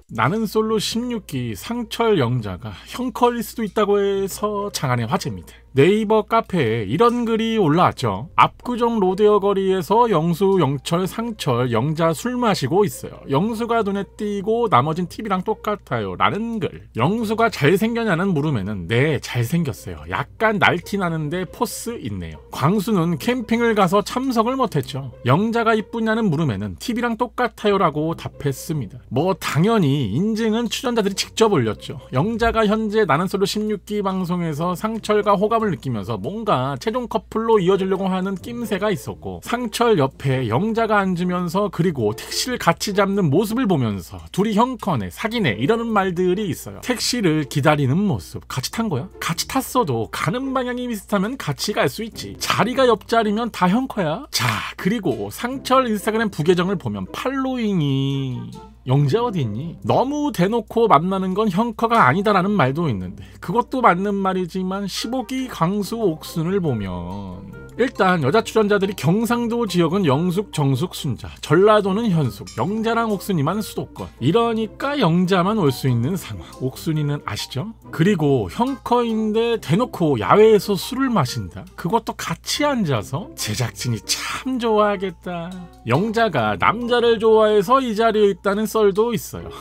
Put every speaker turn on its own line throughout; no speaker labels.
나는 솔로 16기 상철 영자가 형컬일 수도 있다고 해서 장안의 화제입니다. 네이버 카페에 이런 글이 올라왔죠. 압구정 로데오 거리에서 영수, 영철, 상철, 영자 술 마시고 있어요. 영수가 눈에 띄고 나머진 TV랑 똑같아요 라는 글. 영수가 잘생겼냐는 물음에는 네 잘생겼어요. 약간 날티 나는데 포스 있네요. 광수는 캠핑을 가서 참석을 못했죠. 영자가 이쁘냐는 물음에는 TV랑 똑같아요 라고 답했습니다. 뭐 당연히 인증은 출연자들이 직접 올렸죠. 영자가 현재 나는 솔로 16기 방송에서 상철과 호감을 느끼면서 뭔가 최종 커플로 이어지려고 하는 낌새가 있었고, 상철 옆에 영자가 앉으면서 그리고 택시를 같이 잡는 모습을 보면서 둘이 형커네 사귀네 이러는 말들이 있어요. 택시를 기다리는 모습 같이 탄 거야? 같이 탔어도 가는 방향이 비슷하면 같이 갈 수 있지. 자리가 옆자리면 다 형커야. 자, 그리고 상철 인스타그램 부계정을 보면 팔로잉이 영자 어디 있니? 너무 대놓고 만나는 건 형커가 아니다라는 말도 있는데 그것도 맞는 말이지만 15기 광수 옥순을 보면 일단 여자 출연자들이 경상도 지역은 영숙, 정숙, 순자, 전라도는 현숙, 영자랑 옥순이만 수도권. 이러니까 영자만 올 수 있는 상황. 옥순이는 아시죠? 그리고 형커인데 대놓고 야외에서 술을 마신다. 그것도 같이 앉아서 제작진이 참 좋아하겠다. 영자가 남자를 좋아해서 이 자리에 있다는 썰도 있어요.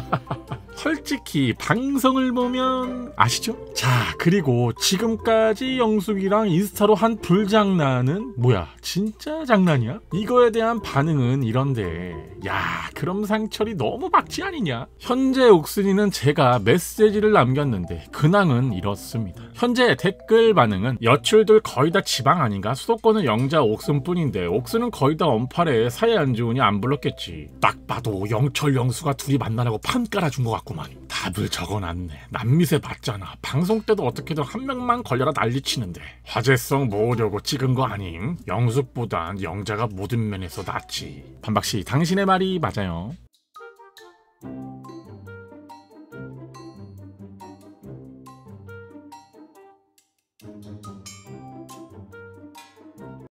솔직히 방송을 보면 아시죠? 자, 그리고 지금까지 영숙이랑 인스타로 한 불장난은 뭐야 진짜 장난이야? 이거에 대한 반응은 이런데 야 그럼 상철이 너무 박지 아니냐? 현재 옥순이는 제가 메시지를 남겼는데 근황은 이렇습니다. 현재 댓글 반응은 여출들 거의 다 지방 아닌가? 수도권은 영자 옥순뿐인데 옥순은 거의 다 언팔에 사이 안 좋으니 안 불렀겠지. 딱 봐도 영철 영수가 둘이 만나라고 판 깔아준 것 같구만. 답을 적어놨네. 남미세 봤잖아. 방송 때도 어떻게든 한 명만 걸려라 난리치는데 화제성 모으려고 찍은 거 아님? 영숙보단 영자가 모든 면에서 낫지. 반박씨 당신의 말이 맞아요.